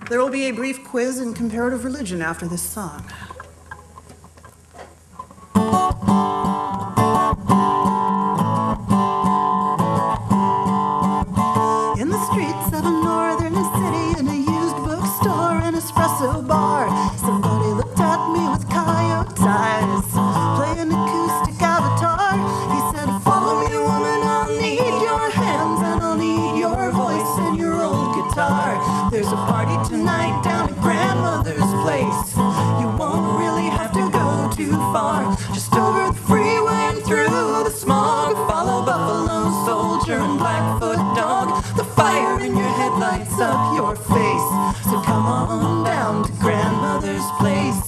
There will be a brief quiz in comparative religion after this song. In the streets of a northern city, in a used bookstore, an espresso bar, somebody looked at me with coyote eyes, playing acoustic avatar. He said, "Follow me, woman, I'll need your hands and I'll need your voice and your old guitar. There's a party tonight down at grandmother's place. You won't really have to go too far. Just over the freeway and through the smog. Follow Buffalo Soldier and Blackfoot Dog. The fire in your head lights up your face. So come on down to grandmother's place."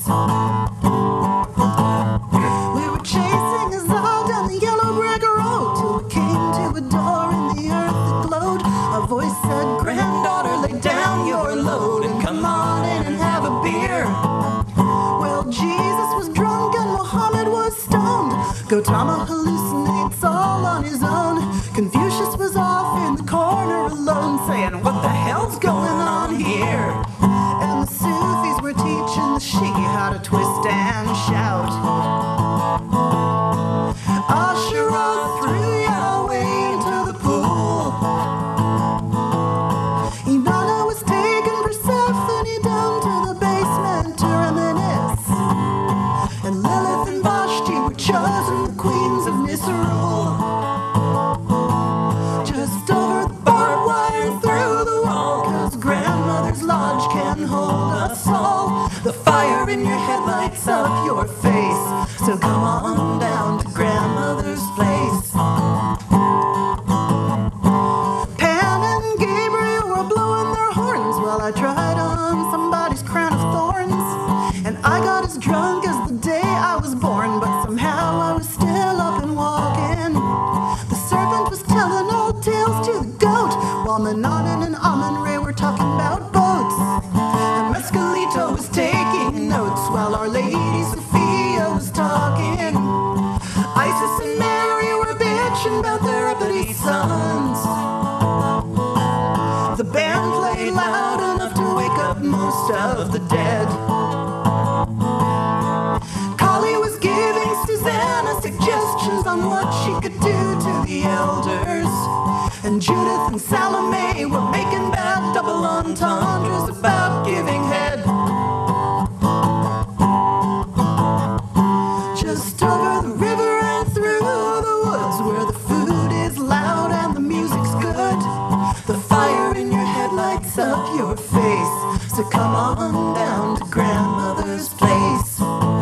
We were chasing us all down the yellow brick road till we came to a door in the earth that glowed. A voice said, "Granddaughter, lay down your load and come on in and have a beer." Well, Jesus was drunk and Muhammad was stoned. Gautama hallucinates all on his own. Confucius was off in the corner alone, saying, "What the hell's going on here?" And the Sufis were teaching the Shia how to twist and shout. Ashura threw Yahweh into the pool. Inanna was taking Persephone down to the basement to reminisce. And Lilith and Vashti were chosen the queens of Nisrul. Just over the barbed wire and through the wall, 'cause grandmother's lodge can hold us all. The fire in your head lights up your face. So come on down to grandmother's place. Pan and Gabriel were blowing their horns while I tried on somebody's crown of thorns. And I got as drunk as the day I was born, but somehow I was still up and walking. The serpent was telling old tales to the goat, while Menon and Amun-Re were talking about boats. And Mescalito was taking notes while Our Lady Sophia was talking. Isis and Mary were bitching about their uppity sons. The band played loud enough to wake up most of the dead. Kali was giving Susanna suggestions on what she could do to the elders. And Judith and Salome were making bad double entendres about giving head. Just over the river and through the woods, where the food is loud and the music's good. The fire in your head lights up your face. So come on down to grandmother's place.